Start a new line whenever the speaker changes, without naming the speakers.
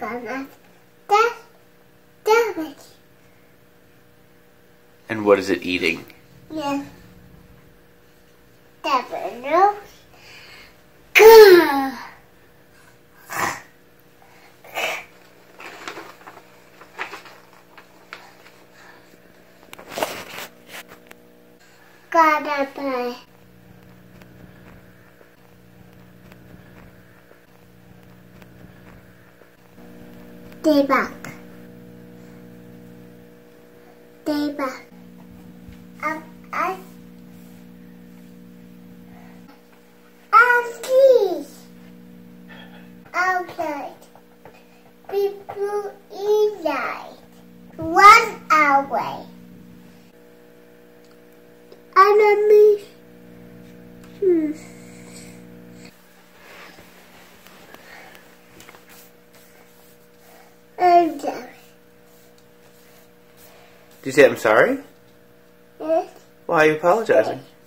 That's damage.
And what is it eating?
Yes. Dominoes. Go. Gotta play. Day back. Day back. Please. Outside. People inside. 1 hour. Enemies. I'm sorry.
Did you say I'm sorry?
Yes.
Why are you apologizing?